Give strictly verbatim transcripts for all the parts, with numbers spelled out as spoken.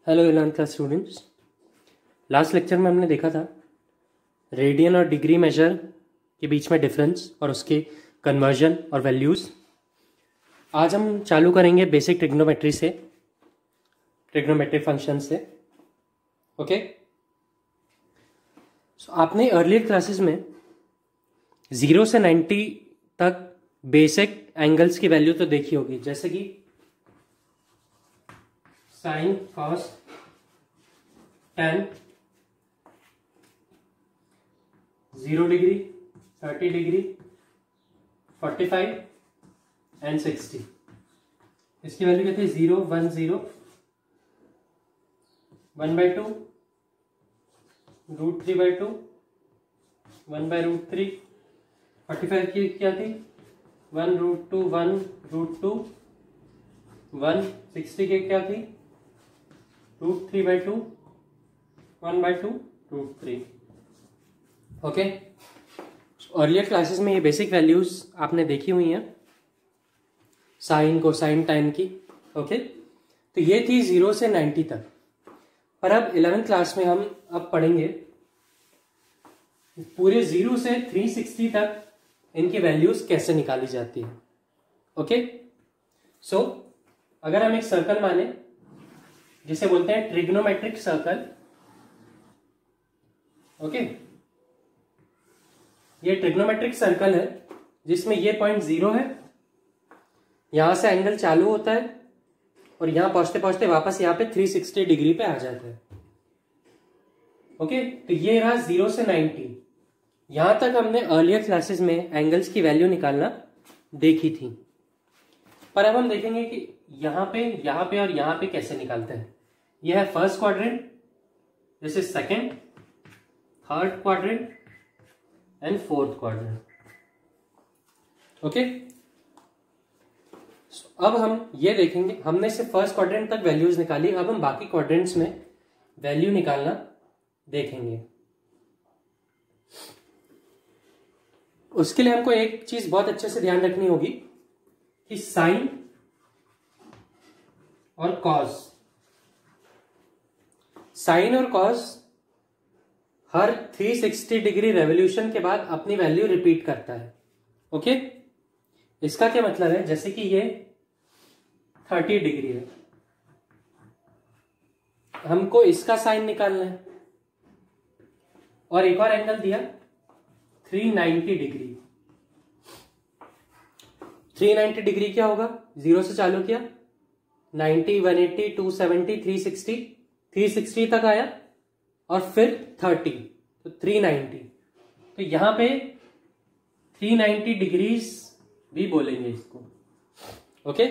Hello eleventh class students. Last lecture में हमने देखा था रेडियन और डिग्री मेजर के बीच में डिफरेंस और उसके कन्वर्जन और वैल्यूज़। आज हम चालू करेंगे बेसिक ट्रिग्नोमेट्री से, ट्रिग्नोमेट्रिक फंक्शन से। ओके, सो आपने अर्लियर क्लासेस में ज़ीरो से नाइन्टी तक बेसिक एंगल्स की वैल्यू तो देखी होगी, जैसे कि sine, cos, tan, zero degree, thirty degree, forty five and sixty. इसकी वैल्यू कहते हैं zero, one, zero, one by two, root three by two, one by root three. Forty five की क्या थी? One root two, one root two, one. Sixty की क्या थी? Root three by two, one by two, root three. Okay, earlier classes में ये basic values आपने देखी हुई हैं, साइन, कोसाइन, टाइन की। ओके, तो ये थी जीरो से नाइन्टी तक। पर अब इलेवेंथ क्लास में हम अब पढ़ेंगे पूरे जीरो से थ्री सिक्सटी तक इनकी वैल्यूज कैसे निकाली जाती है। ओके, सो अगर हम एक सर्कल माने जिसे बोलते हैं ट्रिग्नोमेट्रिक सर्कल। ओके, ये ट्रिग्नोमेट्रिक सर्कल है जिसमें ये पॉइंट जीरो है, यहां से एंगल चालू होता है और यहां पहुंचते पहुंचते वापस यहां पे थ्री सिक्सटी डिग्री पे आ जाता है। ओके, तो ये रहा जीरो से नाइन्टी। यहां तक हमने अर्लियर क्लासेस में एंगल्स की वैल्यू निकालना देखी थी, पर अब हम देखेंगे कि यहां पे, यहां पे और यहां पे कैसे निकालते हैं। यह है first quadrant, this is second, third quadrant and fourth quadrant. Okay, अब हम ये देखेंगे, हमने सिर्फ फर्स्ट क्वाड्रेंट तक वैल्यूज निकाली, अब हम बाकी क्वाड्रेंट्स में वैल्यू निकालना देखेंगे। उसके लिए हमको एक चीज बहुत अच्छे से ध्यान रखनी होगी कि साइन और कॉस, साइन और कॉस हर थ्री सिक्सटी डिग्री रेवोल्यूशन के बाद अपनी वैल्यू रिपीट करता है। ओके, इसका क्या मतलब है? जैसे कि ये थर्टी डिग्री है, हमको इसका साइन निकालना है, और एक और एंगल दिया three ninety degree. Three ninety degree क्या होगा? जीरो से चालू किया, ninety, one eighty, two seventy, three sixty, three sixty तक आया और फिर थर्टी, तो थ्री नाइन्टी। तो यहां पे थ्री नाइन्टी डिग्रीज भी बोलेंगे इसको। ओके,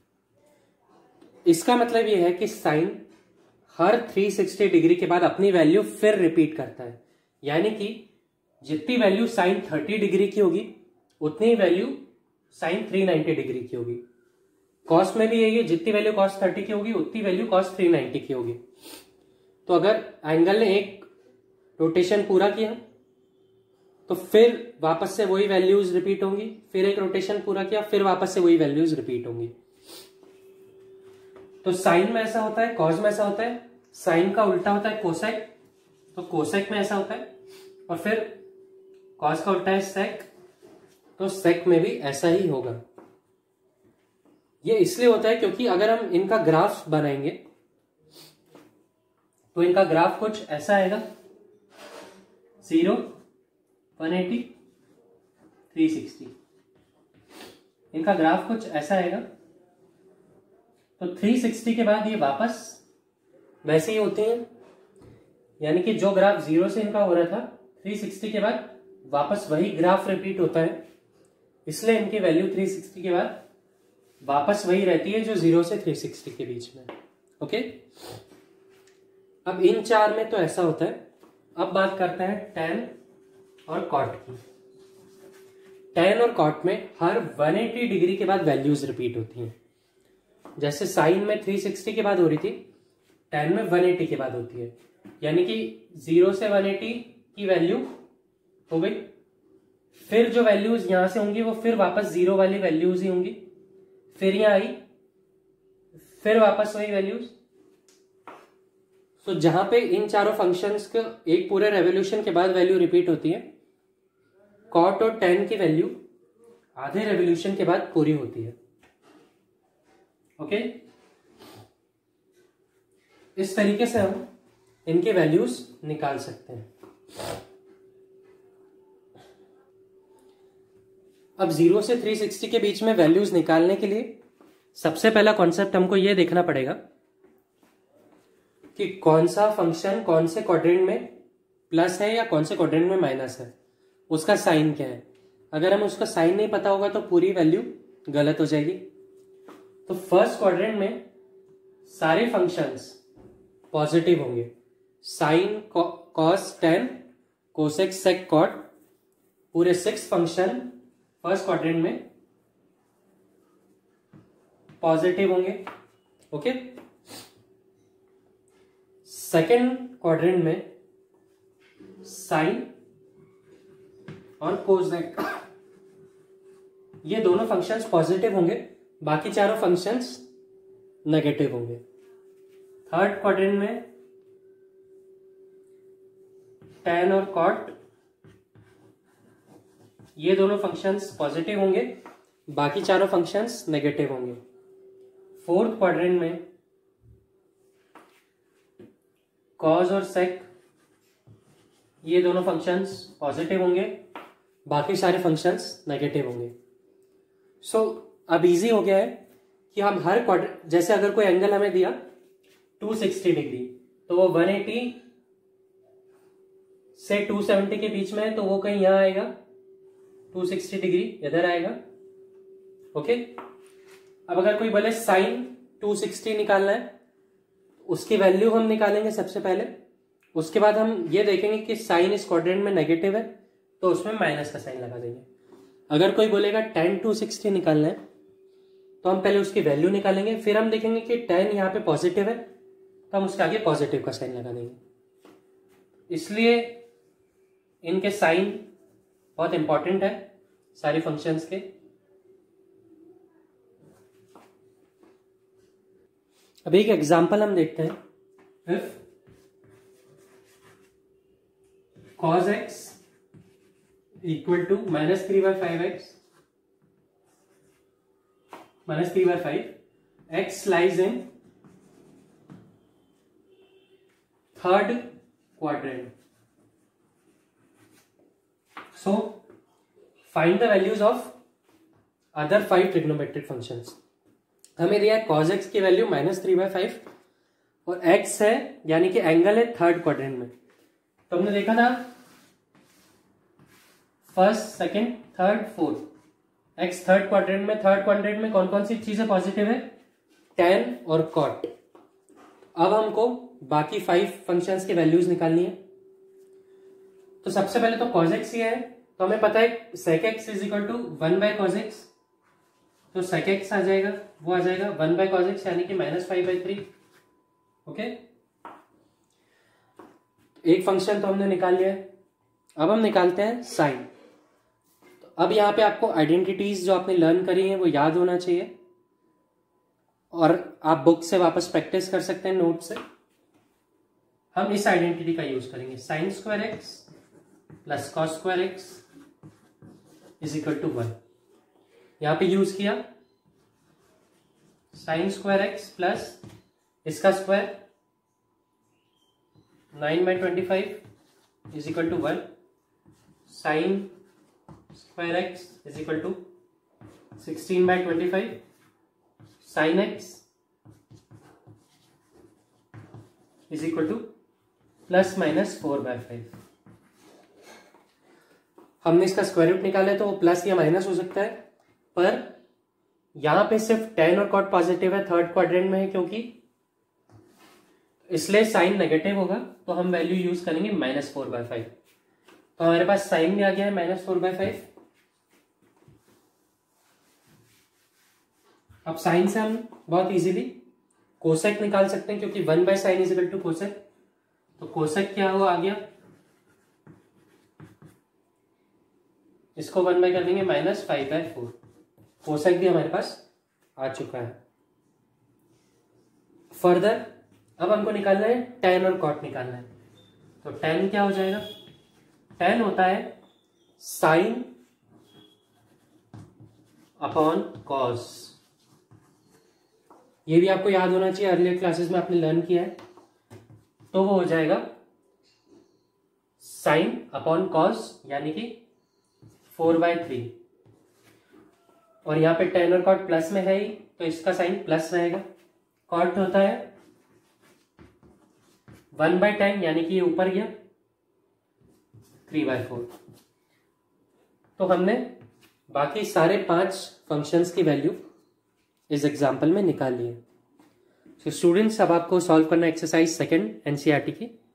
इसका मतलब यह है कि साइन हर थ्री सिक्सटी डिग्री के बाद अपनी वैल्यू फिर रिपीट करता है, यानी कि जितनी वैल्यू साइन थर्टी डिग्री की होगी उतनी value sine three ninety degree की होगी। कॉस में भी यही है, जितनी वैल्यू कॉस थर्टी की होगी उतनी वैल्यू कॉस थ्री नाइन्टी की होगी। तो अगर एंगल ने एक रोटेशन पूरा किया तो फिर वापस से वही वैल्यूज रिपीट होंगी, फिर एक रोटेशन पूरा किया, फिर वापस से वही वैल्यूज रिपीट होंगी। तो साइन में ऐसा होता है, कॉस में ऐसा होता है, साइन का उल्टा होता है कोसेक, तो कोसेक में ऐसा होता है, और फिर कॉस का उल्टा है सेक, तो सेक में भी ऐसा ही होगा। ये इसलिए होता है क्योंकि अगर हम इनका ग्राफ बनाएंगे तो इनका ग्राफ कुछ ऐसा आएगा, zero, one eighty, three sixty. इनका ग्राफ कुछ ऐसा आएगा, तो थ्री सिक्सटी के बाद ये वापस वैसे ही होते हैं, यानी कि जो ग्राफ जीरो से इनका हो रहा था, थ्री सिक्सटी के बाद वापस वही ग्राफ रिपीट होता है, इसलिए इनकी वैल्यू थ्री सिक्सटी के बाद वापस वही रहती है जो जीरो से थ्री सिक्सटी के बीच में। ओके, अब इन चार में तो ऐसा होता है। अब बात करते हैं टैन और कॉट की। टैन और कॉट में हर वन एटी डिग्री के बाद वैल्यूज रिपीट होती हैं। जैसे साइन में थ्री सिक्सटी के बाद हो रही थी, टैन में वन एटी के बाद होती है, यानी कि जीरो से वन एटी की वैल्यू हो गई, फिर जो वैल्यूज यहां से होंगी वो फिर वापस जीरो वाली वैल्यूज ही होंगी, फिर यहां आई, फिर वापस वही वैल्यूज, तो जहां पे इन चारों फंक्शंस के एक पूरे रेवोल्यूशन के बाद वैल्यू रिपीट होती है, कॉट और टेन की वैल्यू आधे रेवोल्यूशन के बाद पूरी होती है। ओके, इस तरीके से हम इनके वैल्यूज निकाल सकते हैं। अब जीरो से थ्री सिक्सटी के बीच में वैल्यूज निकालने के लिए सबसे पहला कॉन्सेप्ट हमको यह देखना पड़ेगा कि कौन सा फंक्शन कौन से क्वाड्रेंट में प्लस है या कौन से क्वाड्रेंट में माइनस है, उसका साइन क्या है। अगर हम उसका साइन नहीं पता होगा तो पूरी वैल्यू गलत हो जाएगी। तो फर्स्ट क्वाड्रेंट में सारे फंक्शंस पॉजिटिव होंगे, sine cos tan cosec sec cot, पूरे सिक्स फंक्शन फर्स्ट क्वाड्रेंट में पॉजिटिव होंगे। ओके, सेकेंड क्वाड्रेंट में साइन और कोसेक ये दोनों फंक्शंस पॉजिटिव होंगे, बाकी चारों फंक्शंस नेगेटिव होंगे। थर्ड क्वाड्रेंट में tan और cot ये दोनों फंक्शंस पॉजिटिव होंगे, बाकी चारों फंक्शंस नेगेटिव होंगे। फोर्थ क्वाड्रेंट में cos और sec ये दोनों फंक्शंस पॉजिटिव होंगे, बाकी सारे फंक्शंस नेगेटिव होंगे। सो so, अब इजी हो गया है कि हम हर क्वाड्रेंट, जैसे अगर कोई एंगल हमें दिया टू सिक्सटी डिग्री तो वो वन एटी से टू सेवेंटी के बीच में है, तो वो कहीं यहां आएगा, टू सिक्सटी डिग्री इधर आएगा। ओके, अब अगर कोई बोले साइन टू सिक्सटी निकालना है, उसकी वैल्यू हम निकालेंगे सबसे पहले, उसके बाद हम ये देखेंगे कि साइन इस क्वाड्रेंट में नेगेटिव है तो उसमें माइनस का साइन लगा देंगे। अगर कोई बोलेगा टेन टू सिक्सटी निकालना है तो हम पहले उसकी वैल्यू निकालेंगे, फिर हम देखेंगे कि टेन यहाँ पे पॉजिटिव है तो हम उसके आगे पॉजिटिव का साइन लगा देंगे। इसलिए इनके साइन बहुत इंपॉर्टेंट है सारे फंक्शंस के। अभी एक एग्जांपल हम देखते हैं। If cos x equal to minus three by five x minus three by five x lies in third quadrant. So, find the values of other five trigonometric functions। हमें दिया है cos x की value minus three by five और x है यानी कि angle है third quadrant में। तो हमने देखा था first second third fourth, x third quadrant में, थर्ड क्वाड्रेंट में कौन कौन सी चीजें पॉजिटिव है, tan और cot। अब हमको बाकी फाइव फंक्शंस की वैल्यूज निकालनी है। तो सबसे पहले तो cos x ही है, तो हमें पता है sec x is equal to one by cos x, तो sec x आ जाएगा, वो आ जाएगा वन बाई cos x यानी कि minus five by three. Okay, एक फंक्शन तो हमने निकाल लिया है। अब हम निकालते हैं साइन। तो अब यहाँ पे आपको आइडेंटिटीज जो आपने लर्न करी है वो याद होना चाहिए, और आप बुक से वापस प्रैक्टिस कर सकते हैं नोट से। हम इस आइडेंटिटी का यूज करेंगे, sine square x plus cos square x is equal to one. यहां पे यूज किया साइन स्क्वायर एक्स प्लस इसका square nine by twenty five is equal to one, sine square x is equal to sixteen by twenty five, sine x is equal to plus minus four by five. हमने इसका square root निकाला है तो वो plus या minus हो सकता है, पर यहां पे सिर्फ टेन और कॉट पॉजिटिव है, थर्ड क्वाड्रेंट में है क्योंकि, इसलिए साइन नेगेटिव होगा, तो हम वैल्यू यूज करेंगे माइनस फोर बाय फाइव। तो हमारे पास साइन भी आ गया है माइनस फोर बाय फाइव। अब साइन से हम बहुत इजीली कोसेक निकाल सकते हैं क्योंकि one by sine is equal to cosec. तो कोसेक क्या हुआ आ गया, इसको वन बाय कर देंगे minus five by four. Cosec भी हमारे पास आ चुका है। फर्दर अब हमको निकालना है टेन और कॉट निकालना है। तो टेन क्या हो जाएगा, टेन होता है साइन अपॉन कॉस। ये भी आपको याद होना चाहिए, अर्लियर क्लासेस में आपने लर्न किया है। तो वो हो जाएगा साइन अपॉन कॉस यानी कि फोर बाय थ्री, और यहाँ पे टेन और कॉट प्लस में है ही तो इसका साइन प्लस रहेगा। कॉट होता है वन बाय टेन यानी कि ये ऊपर गया थ्री बाय फोर। तो हमने बाकी सारे पांच फंक्शंस की वैल्यू इस एग्जाम्पल में निकाल ली है। तो स्टूडेंट्स अब आपको सॉल्व करना एक्सरसाइज सेकंड एनसीईआरटी की।